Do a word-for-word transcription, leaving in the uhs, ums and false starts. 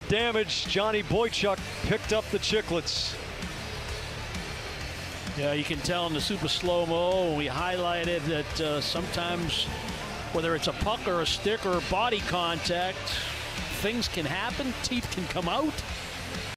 damage. Johnny Boychuk picked up the Chicklets. Yeah, you can tell in the super slow-mo, we highlighted that uh, sometimes, whether it's a puck or a stick or body contact, things can happen, teeth can come out.